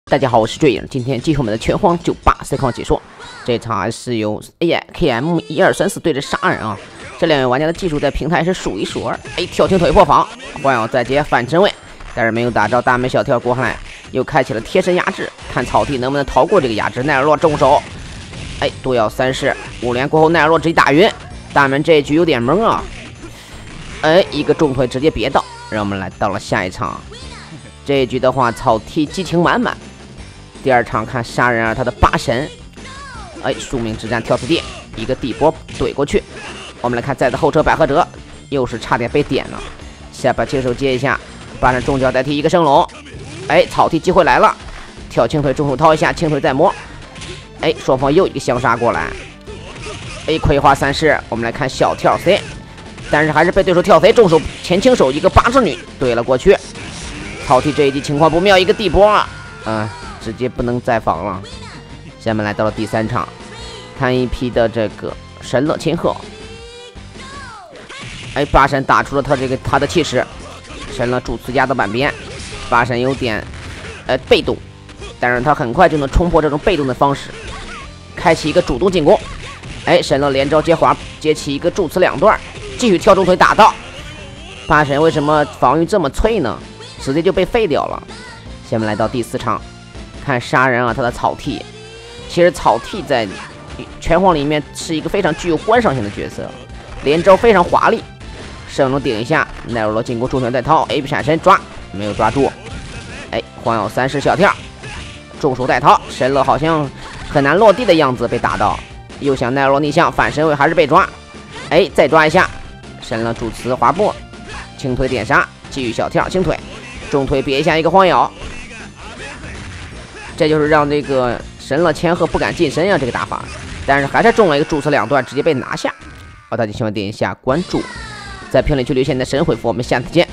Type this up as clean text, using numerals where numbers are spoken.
大家好，我是坠影，今天继续我们的拳皇98 C 况解说。这场还是由 AKM1234 对着杀人啊，这两位玩家的技术在平台是数一数二。跳轻腿破防，幻瑶再接反身位，但是没有打着大门小跳过来，又开启了贴身压制，看草地能不能逃过这个压制。奈尔洛重手，毒药3式5连过后，奈尔洛直接打晕。大门这一局有点懵啊，一个重腿直接别到，让我们来到了下一场。这一局的话，草地激情满满。第二场看杀人儿他的8神，宿命之战跳土地，一个地波怼过去。我们来看再次后撤百合折，又是差点被点了。下把接手接一下，8神重脚代替一个升龙。草地机会来了，跳轻腿重手掏一下，轻腿再摸。双方又一个相杀过来。葵花3式，我们来看小跳 C， 但是还是被对手跳 C 重手前轻手一个八字女怼了过去。草地这一局情况不妙，一个地波直接不能再防了。下面来到了第3场，看一批的这个神乐亲贺。8神打出了他的气势，神乐主次压到板边，8神有点被动，但是他很快就能冲破这种被动的方式，开启一个主动进攻。神乐连招接滑，接起一个助词2段，继续跳中腿打到。8神为什么防御这么脆呢？直接就被废掉了。下面来到第4场，看杀人他的草剃。其实草剃在拳皇里面是一个非常具有观赏性的角色，连招非常华丽。圣龙顶一下，奈尔洛进攻重拳再掏 ，A 闪身抓没有抓住。黄瑶3式小跳，重手带掏，神乐好像很难落地的样子被打到，又想奈尔洛逆向反身位还是被抓。再抓一下，神乐主词滑步，轻腿点杀，继续小跳轻腿。重腿别下一个荒咬，这就是让这个神乐千鹤不敢近身这个打法，但是还是中了一个助词2段，直接被拿下。大家希望点一下关注，在评论区留下你的神回复，我们下次见。